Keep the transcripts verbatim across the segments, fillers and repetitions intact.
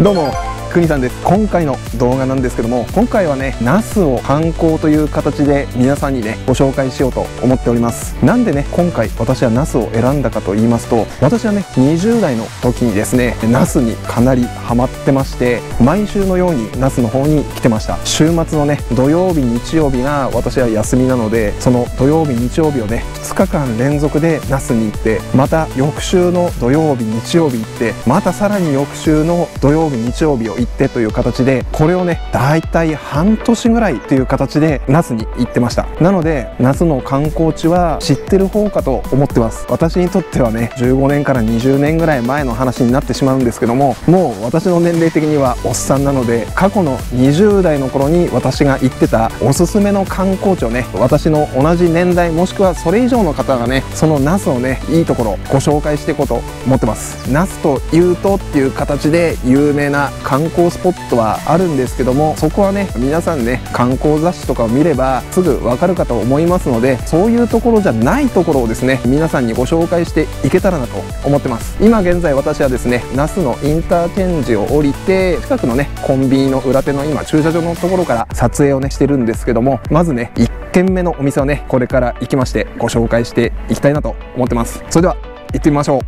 どうもくにさんです。今回の動画なんですけども、今回はねナスを観光という形で皆さんにねご紹介しようと思っております。なんでね今回私はナスを選んだかと言いますと、私はねにじゅう代の時にですねナスにかなりハマってまして、毎週のようにナスの方に来てました。週末のね土曜日日曜日が私は休みなので、その土曜日日曜日をねふつかかん連続でナスに行って、また翌週の土曜日日曜日行って、またさらに翌週の土曜日日曜日を行ってという形で、これをねだいたい半年ぐらいという形で那須に行ってました。なので那須の観光地は知ってる方かと思ってます。私にとってはねじゅうごねんからにじゅうねんぐらい前の話になってしまうんですけども、もう私の年齢的にはおっさんなので、過去のにじゅう代の頃に私が行ってたおすすめの観光地をね、私の同じ年代もしくはそれ以上の方がね、その那須をねいいところご紹介していこうと思ってます。那須というとっていう形で有名な観光スポットはあるんですけども、そこはね皆さんね観光雑誌とかを見ればすぐわかるかと思いますので、そういうところじゃないところをですね皆さんにご紹介していけたらなと思ってます。今現在私はですね那須のインターチェンジを降りて、近くのねコンビニの裏手の今駐車場のところから撮影をねしてるんですけども、まずねいっけんめのお店をねこれから行きましてご紹介していきたいなと思ってます。それでは行ってみましょう。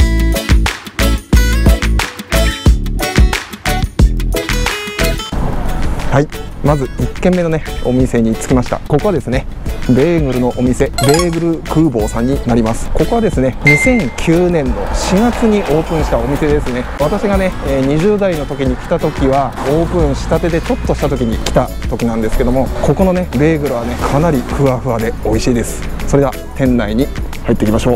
はい、まずいっけんめのねお店に着きました。ここはですねベーグルのお店、ベーグル空房さんになります。ここはですねにせんきゅうねんのしがつにオープンしたお店ですね。私がねにじゅう代の時に来た時はオープンしたてでちょっとした時に来た時なんですけども、ここのねベーグルはねかなりふわふわで美味しいです。それでは店内に入っていきましょう。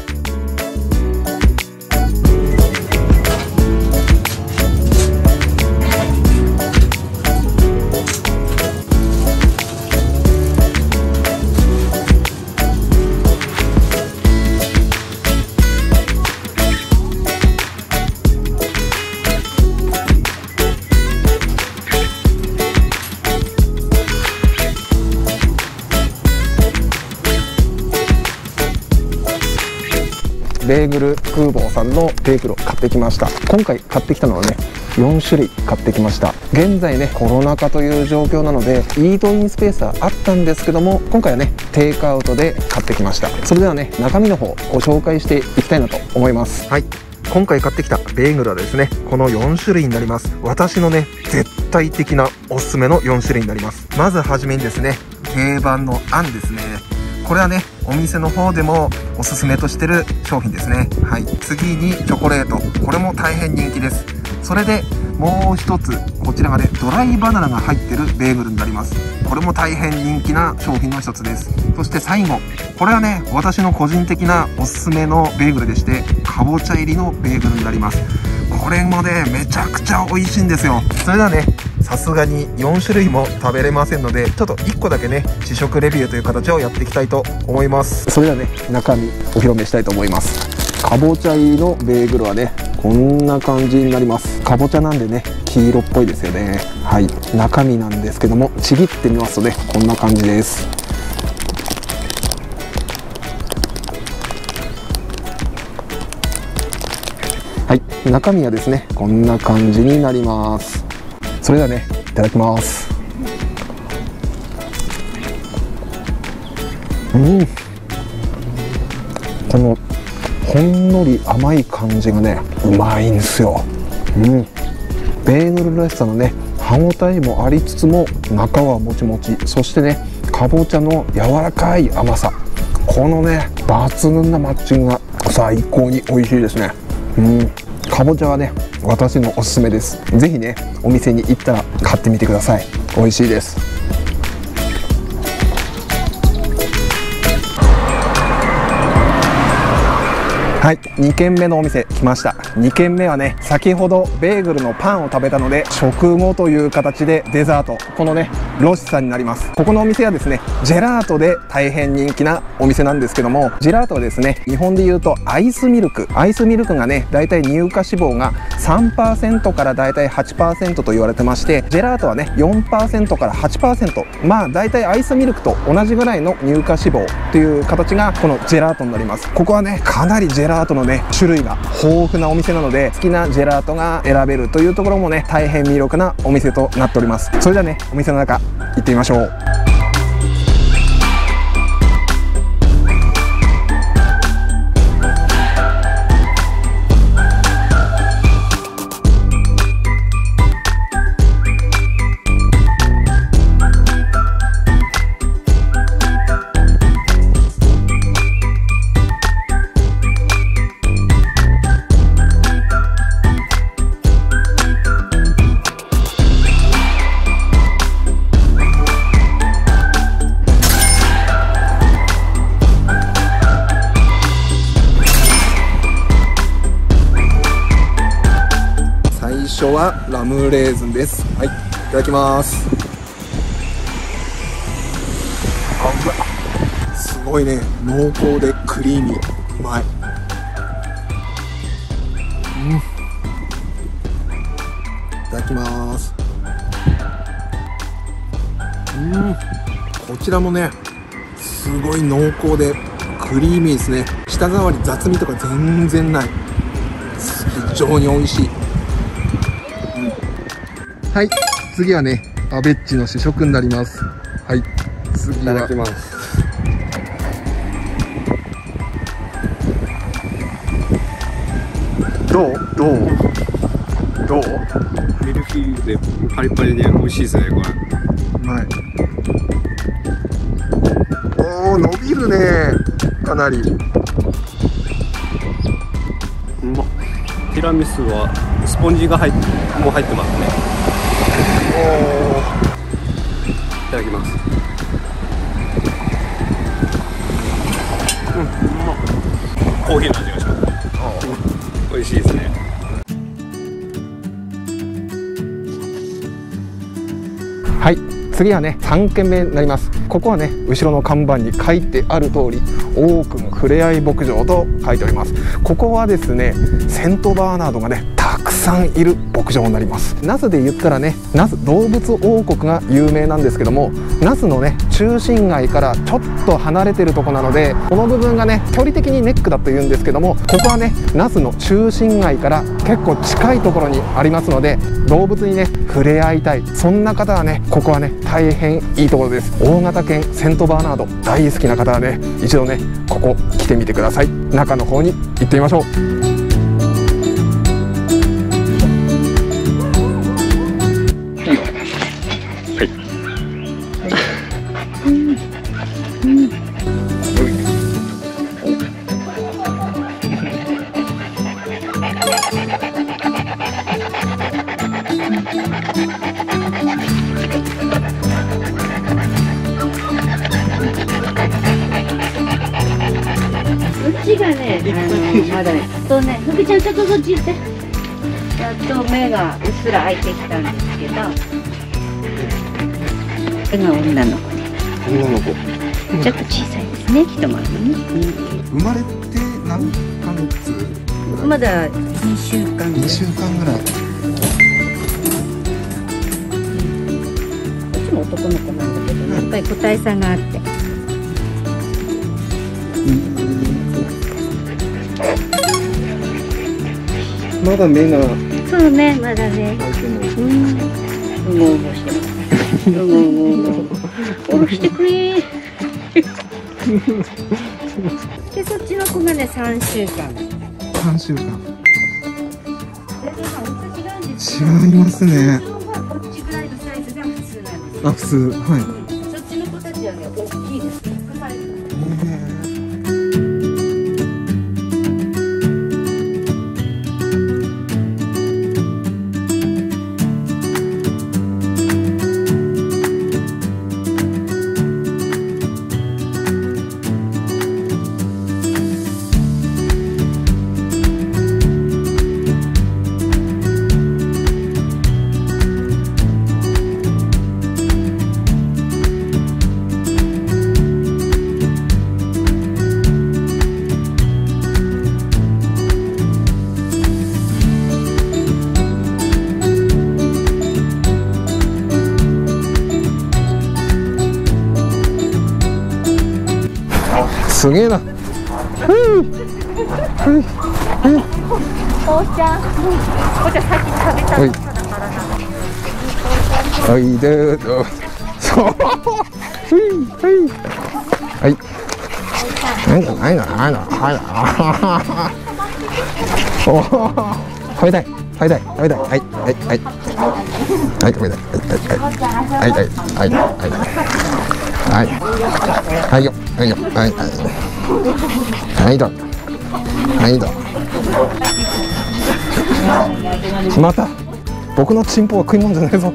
ベーグル空房さんのベーグルを買ってきました。今回買ってきたのはねよんしゅるい買ってきました。現在ねコロナ禍という状況なのでイートインスペースはあったんですけども、今回はねテイクアウトで買ってきました。それではね中身の方ご紹介していきたいなと思います。はい、今回買ってきたベーグルはですねこのよんしゅるいになります。私のね絶対的なおすすめのよんしゅるいになります。まずはじめにですね定番のあんですね。これはねお店の方でもおすすめとしてる商品ですね。はい、次にチョコレート、これも大変人気です。それでもう一つこちらがねドライバナナが入ってるベーグルになります。これも大変人気な商品の一つです。そして最後、これはね私の個人的なおすすめのベーグルでして、かぼちゃ入りのベーグルになります。これもねめちゃくちゃ美味しいんですよ。それではねさすがによんしゅるいも食べれませんので、ちょっといっこだけね試食レビューという形をやっていきたいと思います。それではね中身お披露目したいと思います。かぼちゃ入りのベーグルはねこんな感じになります。かぼちゃなんでね黄色っぽいですよね。はい、中身なんですけども、ちぎってみますとねこんな感じです。はい、中身はですねこんな感じになります。それではねいただきます。うん、このほんのり甘い感じがねうまいんですよ。うん、ベーグルらしさのね歯ごたえもありつつも中はもちもち、そしてねかぼちゃの柔らかい甘さ、このね抜群なマッチングが最高に美味しいですね。うん、かぼちゃはね私のおすすめです。ぜひねお店に行ったら買ってみてください。美味しいです。はい、にけんめのお店来ました。にけんめはね先ほどベーグルのパンを食べたので食後という形でデザート、このねロシさんになります。ここのお店はですねジェラートで大変人気なお店なんですけども、ジェラートはですね日本でいうとアイスミルク、アイスミルクがねだいたい乳化脂肪が さんパーセント からだいたい はちパーセント と言われてまして、ジェラートはね よんパーセント から はちパーセント、まあだいたいアイスミルクと同じぐらいの乳化脂肪という形がこのジェラートになります。ここはねかなりジェララートのね種類が豊富なお店なので、好きなジェラートが選べるというところもね大変魅力なお店となっております。それではねお店の中行ってみましょう。最初はラムレーズンです。はい、いただきます。あ、うわ、すごいね、濃厚でクリーミー、うまい。うん、いただきます。うん、こちらもねすごい濃厚でクリーミーですね。舌触り雑味とか全然ない。非常に美味しい。はい、次はねアベッチの試食になります。はい、次はいただきます。どうどうどうミルフィーユでパリパリで美味しいですね、これ。 うまい。おー、伸びるね、かなり。 うまっ。ティラミスはスポンジが入ってもう入ってますね。おー、いただきます。うん、うまっ。コーヒーの味がします。美味しいですね。 はい、次はねさんけんめになります。ここはね後ろの看板に書いてある通り多くのふれあい牧場と書いております。ここはですねセントバーナードがねたくさんいる牧場になります。那須で言ったらね那須動物王国が有名なんですけども、那須のね中心街からちょっと離れてるとこなので、この部分がね距離的にネックだというんですけども、ここはね那須の中心街から結構近いところにありますので、動物にね触れ合いたい、そんな方はねここはね大変いいところです。大型犬セントバーナード大好きな方はね一度ねここ来てみてください。中の方に行ってみましょう。 こっちがね、あのまだね、とね、ふくちゃんちょっとそっち行って。やっと目がうっすら開いてきたんですけど。これが女の子ね。 女の子。 ちょっと小さいですね、一回りね。 生まれて何ヶ月？ まだにしゅうかんぐらい。 にしゅうかんぐらい。 こっちも男の子なんだけど、ね、やっぱり個体差があって。 まだ目がそうね、まだね。うん。うごうごしてます。うごうごうご。下ろしてくれ。で、そっちの子がね、三週間。 三週間。 違いますね。 こっちぐらいのサイズが普通なんです。 あ、普通、はい。 そっちの子たちはね、大きいです。 すげえな。 こうちゃん、こうちゃんさっき食べたものだからな。 はいでーそうはいはいはいはいはいはいお食べたい食べたい食べたいはいはいはいはい食べたいはいはいはいはいはいはいよはいよはいはいはいどはいどまた僕のチンポは食い物じゃないぞ。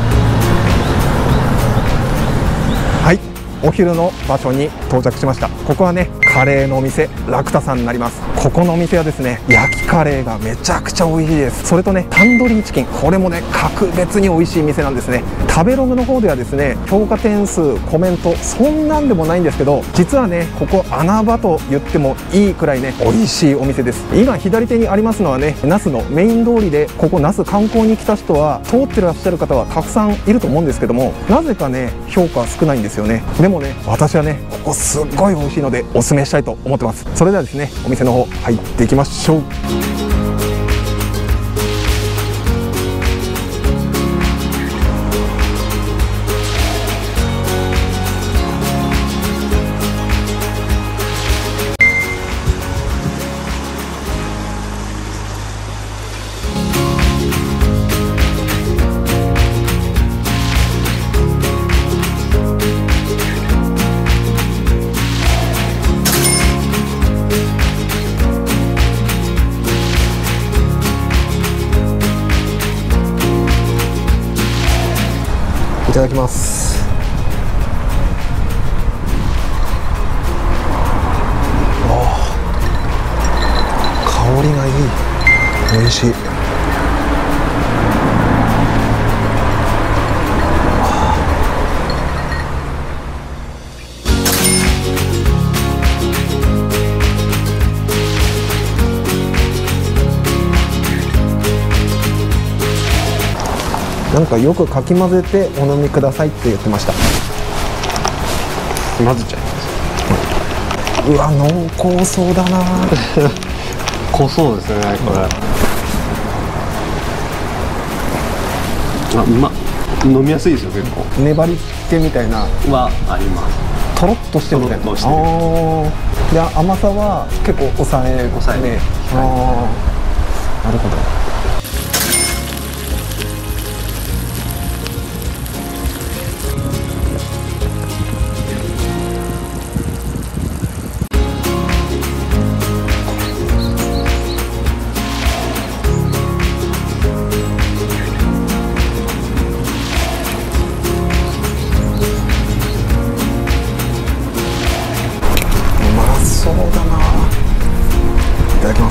はい、お昼の場所に到着しました。ここはね、カレーのお店ラクタさんになります。ここのお店はですね、焼きカレーがめちゃくちゃ美味しいです。それとね、タンドリーチキン、これもね格別に美味しい店なんですね。食べログの方ではですね、評価点数コメントそんなんでもないんですけど、実はねここ穴場と言ってもいいくらいね美味しいお店です。今左手にありますのはね、那須のメイン通りで、ここ那須観光に来た人は通ってらっしゃる方はたくさんいると思うんですけども、なぜかね評価は少ないんですよね。でもね、私はねここすっごい美味しいのでおすすめしたいと思ってます。それではですね、お店の方入っていきましょう。いただきます。香りがいい、美味しい。なんかよくかき混ぜてお飲みくださいって言ってました。 混ぜちゃいます。 うわ濃厚そうだな濃そうですねこれ。あ、うまっ。飲みやすいですよ結構。 粘り気みたいなはあります。 とろっとしてるみたいな。 とろっとしてる。 あで甘さは結構抑え抑えめ。 ああなるほど。そうだな。いただきます。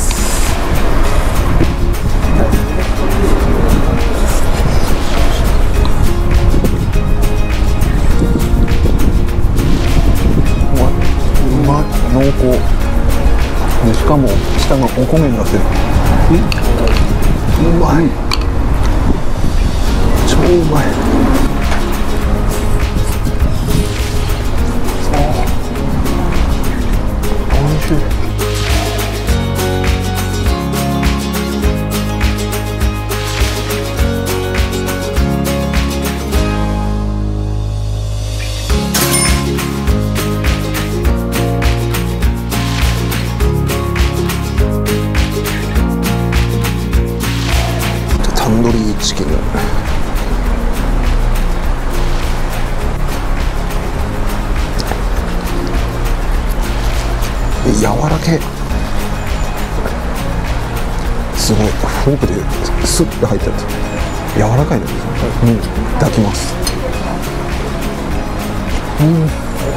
うまい、うまい、濃厚で、しかも下がお米になってる。うまい、超うまい。タンドリーチキン柔らけ、すごいフォークでスッて入ってる。柔らかいですね。うん、いただきます。うん、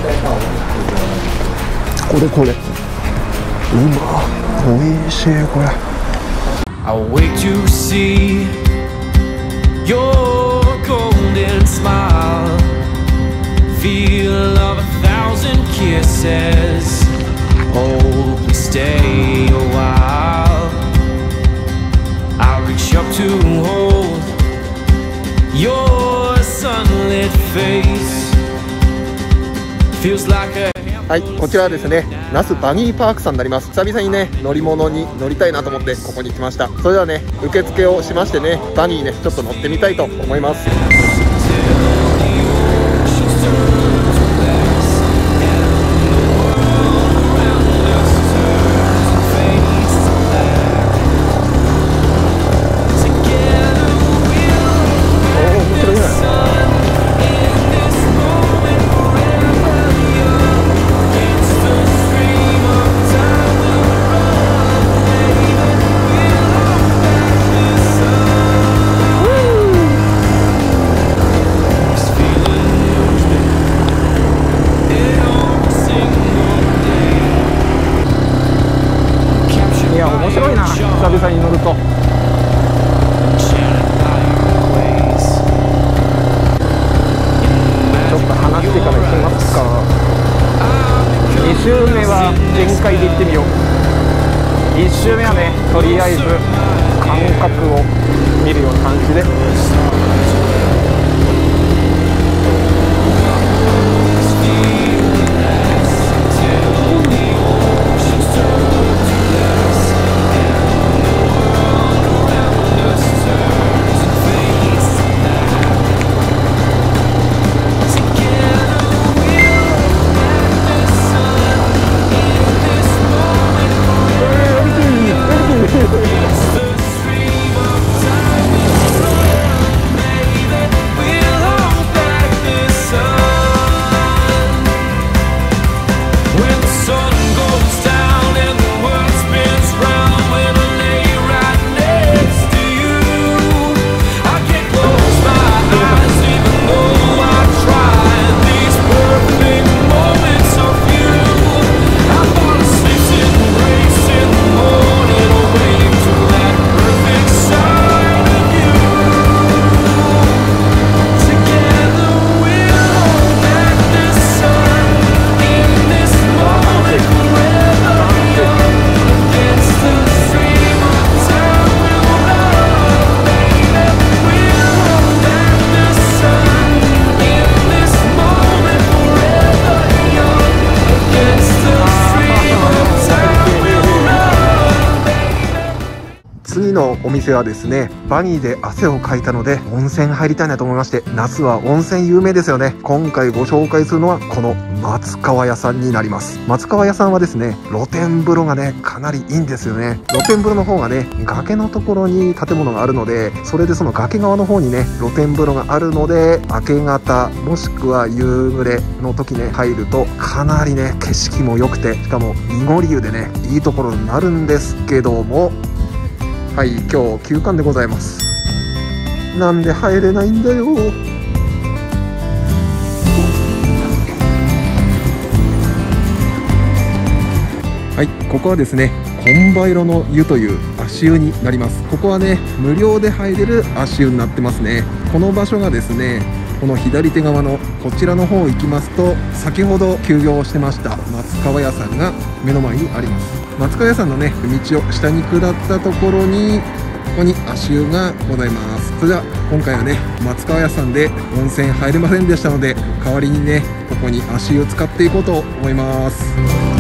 これこれうま、おいしいこれ。 I'll wait to see your golden smile, feel of a thousand kisses. Oh, please stay a while. I'll reach up to hold your sunlit face. Feels like a はい、こちらはですね、那須バニーパークさんになります。久々にね、乗り物に乗りたいなと思ってここに来ました。それではね、受付をしましてね、バニーね、ちょっと乗ってみたいと思います。いや、面白いな、久々に乗ると。ちょっと離してから行きますか。に周目は全開で行ってみよう。いち周目はね、とりあえず感覚を見るような感じで。次のお店はですね、バニーで汗をかいたので温泉入りたいなと思いまして、那須は温泉有名ですよね。今回ご紹介するのはこの松川屋さんになります。松川屋さんはですね、露天風呂がねかなりいいんですよね。露天風呂の方がね、崖のところに建物があるので、それでその崖側の方にね露天風呂があるので、明け方もしくは夕暮れの時ね入るとかなりね景色も良くて、しかも濁り湯でねいいところになるんですけども、はい、今日休館でございます。なんで入れないんだよ。はい、ここはですね、本場色の湯という足湯になります。ここはね、無料で入れる足湯になってますね。この場所がですね、この左手側のこちらの方行きますと、先ほど休業してました松川屋さんが目の前にあります。松川屋さんのね道を下に下ったところに、ここに足湯がございます。それでは今回はね、松川屋さんで温泉入れませんでしたので、代わりにねここに足湯使っていこうと思います。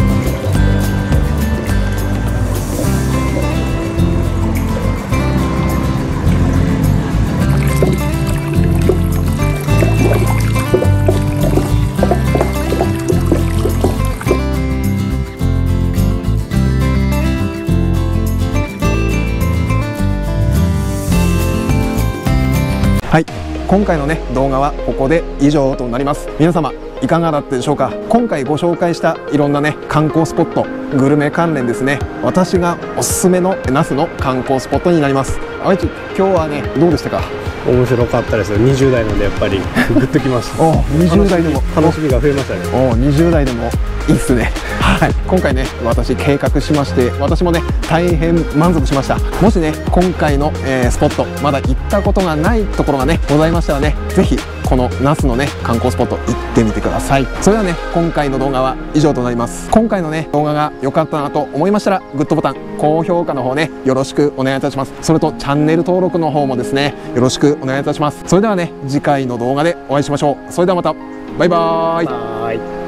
はい、今回のね動画はここで以上となります。皆様いかがだったでしょうか。今回ご紹介したいろんなね観光スポット、グルメ関連ですね、私がおすすめの那須の観光スポットになります。あいち、今日はねどうでしたか。 面白かったですよ。にじゅう代なんでやっぱりグッときました。 おにじゅう代でも楽しみが増えましたね。 おにじゅう代でもいいっすね。はい、今回ね私計画しまして、私もね大変満足しました。もしね今回の、えー、スポットまだ行ったことがないところがねございましたらね、ぜひこの那須のね観光スポット行ってみてください。それではね今回の動画は以上となります。今回のね動画が良かったなと思いましたら、グッドボタン、高評価の方ねよろしくお願いいたします。それとチャンネル登録の方もですねよろしくお願いいたします。それではね次回の動画でお会いしましょう。それではまた、バイバーイ。 はい。